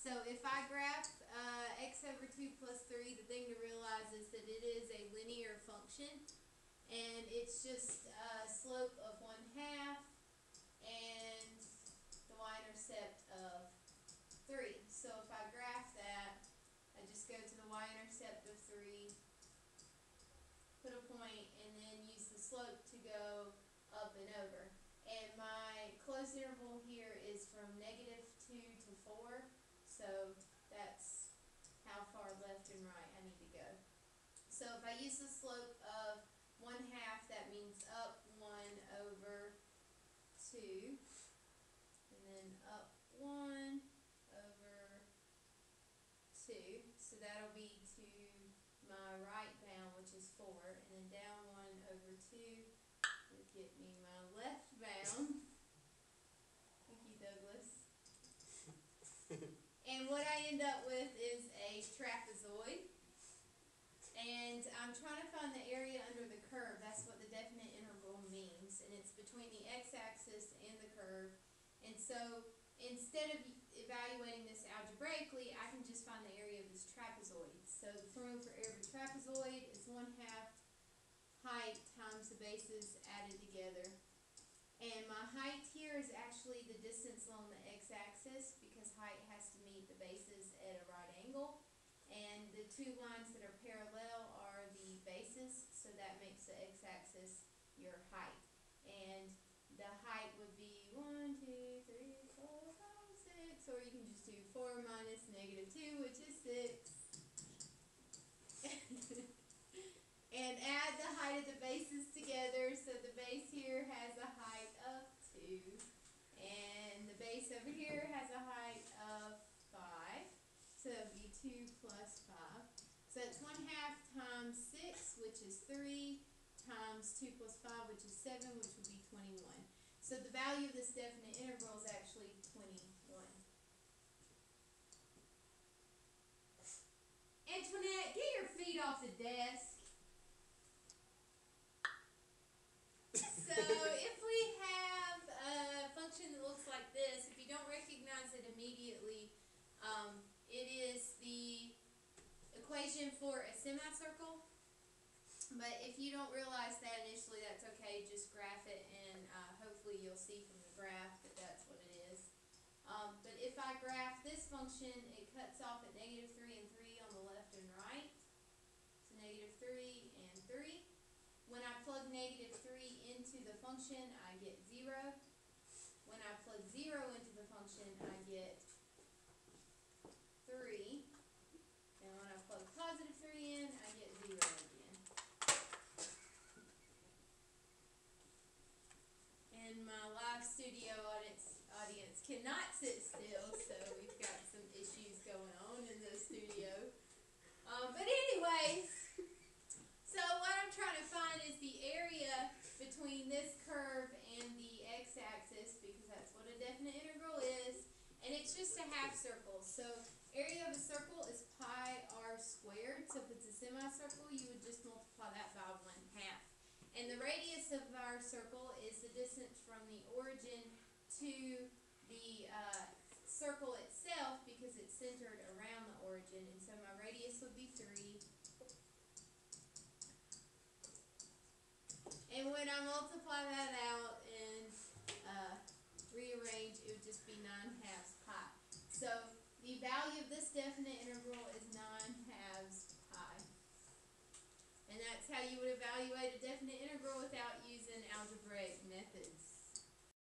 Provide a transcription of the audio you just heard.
So if I graph x over 2 plus 3, the thing to realize is that it is a linear function, and it's just a slope of 1/2 and the y-intercept of 3. So if I graph that, I just go to the y-intercept of 3, put a point, and then use the slope to go up and over. And my closed interval here is from -2 to 4, so that's how far left and right I need to go. So if I use the slope of 1/2, that means up 1 over 2, and then up 1 over 2, so that'll be to my right bound, which is 4, and then down 1 over 2 would get me my left bound. Thank you, Douglas. And what I end up with is a trapezoid. And I'm trying to find the area under the curve. That's what the definite integral means. And it's between the x-axis and the curve. And so instead of evaluating this algebraically, I can just find the area of this trapezoid. So the formula for area of a trapezoid is 1/2 height times the bases added together. And my height here is actually the distance along the x-axis, because height has to meet the bases at a right angle. And the two lines that are parallel are the bases, so that makes the x-axis your height. And the height would be 1, 2, 3, 4, 5, 6, or you can just do 4 minus -2, which is 6. And add the height of the bases together, so the base here has a height of 2, and the base over here has a height of 5, so it would be 2 plus 5. So that's 1/2 times 6, which is 3, times 2 plus 5, which is 7, which would be 21. So the value of this definite integral is actually 21. Antoinette, get your feet off the desk. So if we have a function that looks like this, if you don't recognize it immediately, it is the equation for a semicircle. But if you don't realize that initially, that's okay. Just graph it, and hopefully you'll see from the graph that that's what it is. But if I graph this function, it cuts off at -3 and 3 on the left and right. So -3 and 3. When I plug -3 into the function, I get 0. When I plug 0 into the function, I get 3. And when I plug +3 in, I get 0 again. And my live studio audience cannot sit still, so we've got some issues going on in the studio. But anyways, so what I'm trying to find is the area between this curve and the x-axis, because that's what a definite integral is, and it's just a half circle. So area of a circle is pi r squared. So if it's a semicircle, you would just multiply that by 1/2. And the radius of our circle is the distance from the origin to the circle itself, because it's centered around the origin. And so my radius would be 3. And when I multiply that